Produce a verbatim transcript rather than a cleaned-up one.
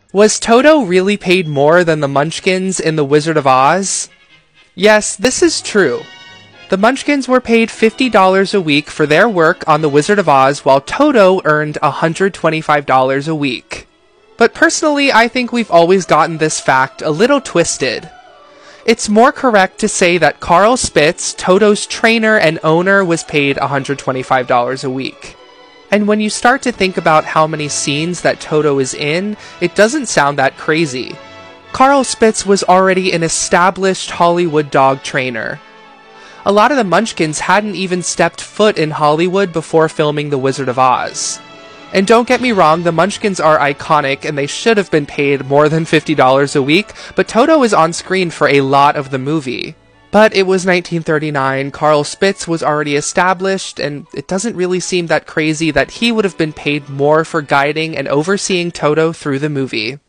Was Toto really paid more than the Munchkins in The Wizard of Oz? Yes, this is true. The Munchkins were paid fifty dollars a week for their work on The Wizard of Oz, while Toto earned one hundred twenty-five dollars a week. But personally, I think we've always gotten this fact a little twisted. It's more correct to say that Carl Spitz, Toto's trainer and owner, was paid one hundred twenty-five dollars a week. And when you start to think about how many scenes that Toto is in, it doesn't sound that crazy. Carl Spitz was already an established Hollywood dog trainer. A lot of the Munchkins hadn't even stepped foot in Hollywood before filming The Wizard of Oz. And don't get me wrong, the Munchkins are iconic and they should have been paid more than fifty dollars a week, but Toto is on screen for a lot of the movie. But it was nineteen thirty-nine, Carl Spitz was already established, and it doesn't really seem that crazy that he would have been paid more for guiding and overseeing Toto through the movie.